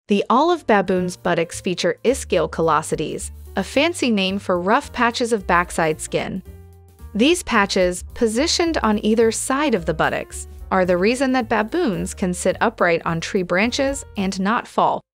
The olive baboon's buttocks feature ischial callosities, a fancy name for rough patches of backside skin. These patches, positioned on either side of the buttocks, are the reason that baboons can sit upright on tree branches and not fall.